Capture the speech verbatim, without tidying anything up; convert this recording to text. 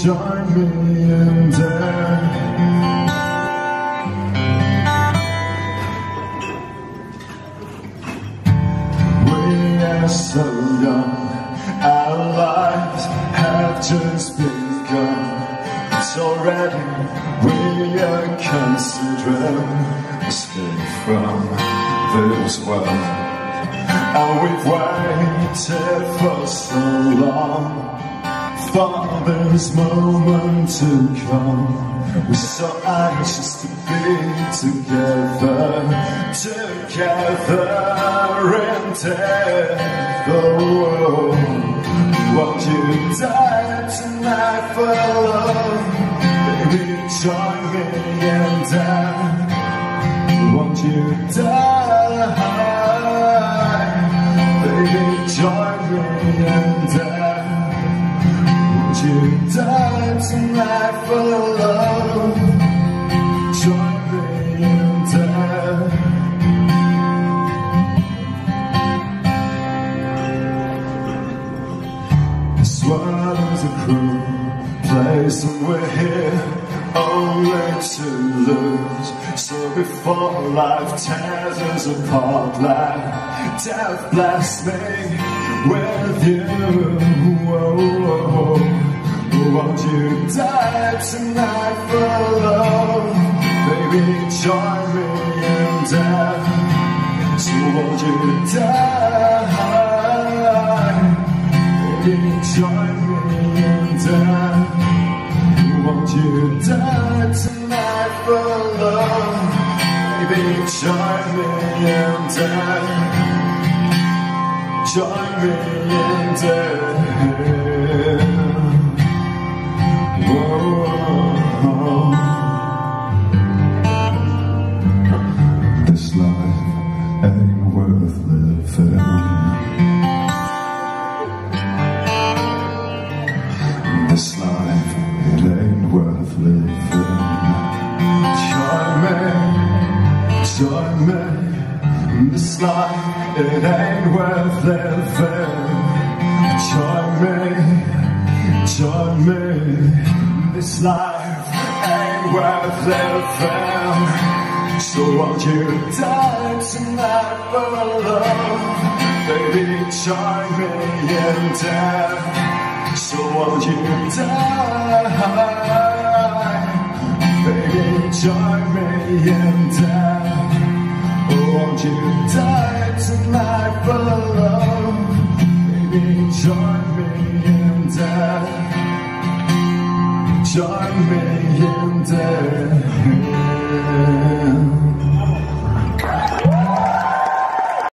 join me in death. We are so young, our lives have just begun. It's already we are considering escape from this world. And we've waited for so long for this moment to come. We're so anxious to be together, together in death. Oh, won't you die tonight for love? Baby, join me in death. Won't you die? Baby, join me in death. Won't you die tonight for love? Join me in death. This world is a cruel place and we're here only to lose. So before life tears us apart, like death bless me with you. Whoa, whoa. Won't you die tonight for love? Baby, join me in death. So won't you die? Baby, join me in death. Won't you die tonight for love? Baby, join me in death. Join me in death. Whoa. This life ain't worth living. This life, it ain't worth living. Join me, join me. This life, it ain't worth living. Join me, join me. This life ain't worth living. So won't you die tonight for love? Baby, join me in death. So won't you die? Baby, join me in death. Won't you die tonight for love? Baby, join me in death. Join me in death.